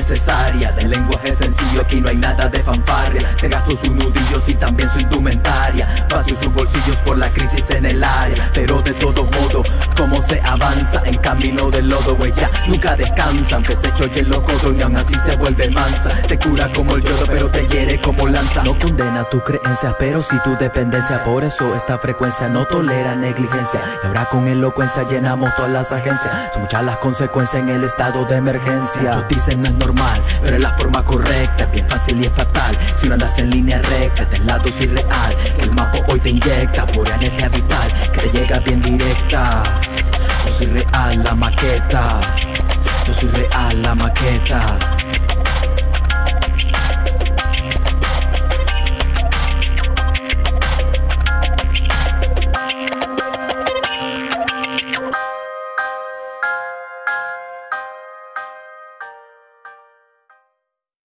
necesaria. Del lenguaje sencillo, aquí no hay nada de fanfarria. Te gasto sus nudillos y también su indumentaria. Vacío sus bolsillos por la crisis en el área. Pero de todo modo, cómo se avanza en camino del lodo, ella nunca descansa. Aunque se choche el locodo y aún así se vuelve mansa. Te cura como el yodo pero te hiere como lanza. No condena tus creencias pero sí tu dependencia. Por eso esta frecuencia no tolera negligencia. Y ahora con elocuencia llenamos todas las agencias. Son muchas las consecuencias en el estado de emergencia. Muchos dicen no es normal, pero es la forma correcta. Es bien fácil y es fatal si no andas en línea recta. Del lado es irreal, que el mapo hoy te inyecta pura energía vital que te llega bien directa. Yo soy real, la maqueta. Yo soy real, la maqueta.